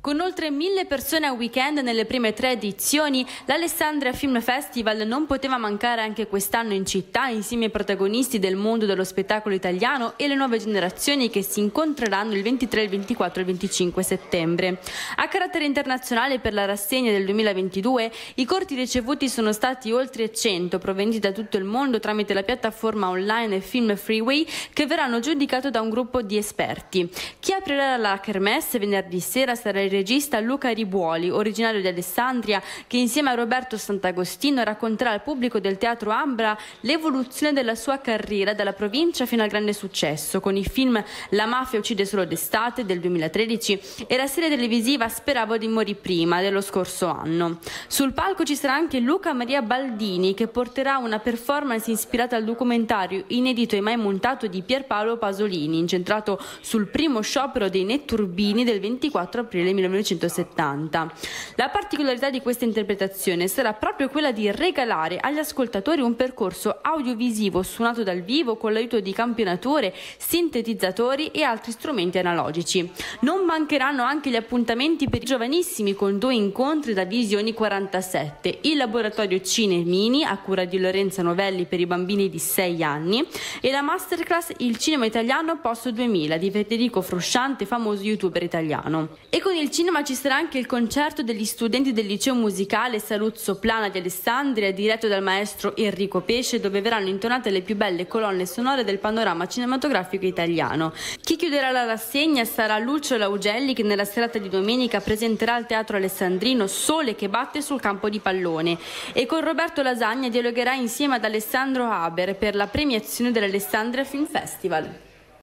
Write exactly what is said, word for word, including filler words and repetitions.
Con oltre mille persone a weekend nelle prime tre edizioni, l'Alessandria Film Festival non poteva mancare anche quest'anno in città, insieme ai protagonisti del mondo dello spettacolo italiano e le nuove generazioni che si incontreranno il ventitré, il ventiquattro e il venticinque settembre. A carattere internazionale per la rassegna del duemilaventidue, i corti ricevuti sono stati oltre cento, provenienti da tutto il mondo tramite la piattaforma online Film Freeway, che verranno giudicati da un gruppo di esperti. Chi aprirà la kermesse venerdì sera sarà il regista Luca Ribuoli, originario di Alessandria, che insieme a Roberto Sant'Agostino racconterà al pubblico del Teatro Ambra l'evoluzione della sua carriera dalla provincia fino al grande successo, con i film La mafia uccide solo d'estate del duemilatredici e la serie televisiva Speravo di morire prima dello scorso anno. Sul palco ci sarà anche Luca Maria Baldini, che porterà una performance ispirata al documentario inedito e mai montato di Pierpaolo Pasolini, incentrato sul primo sciopero dei netturbini del ventiquattro aprile millenovecentosettanta. La particolarità di questa interpretazione sarà proprio quella di regalare agli ascoltatori un percorso audiovisivo suonato dal vivo con l'aiuto di campionature, sintetizzatori e altri strumenti analogici. Non mancheranno anche gli appuntamenti per i giovanissimi con due incontri da Visioni quarantasette, il laboratorio Cinemini a cura di Lorenza Novelli per i bambini di sei anni e la masterclass Il cinema italiano post duemila di Federico Frusciante, famoso youtuber italiano. E con il cinema ci sarà anche il concerto degli studenti del liceo musicale Saluzzo Plana di Alessandria, diretto dal maestro Enrico Pesce, dove verranno intonate le più belle colonne sonore del panorama cinematografico italiano. Chi chiuderà la rassegna sarà Lucio Laugelli, che nella serata di domenica presenterà al Teatro Alessandrino Sole che batte sul campo di pallone, e con Roberto Lasagna dialogherà insieme ad Alessandro Haber per la premiazione dell'Alessandria Film Festival.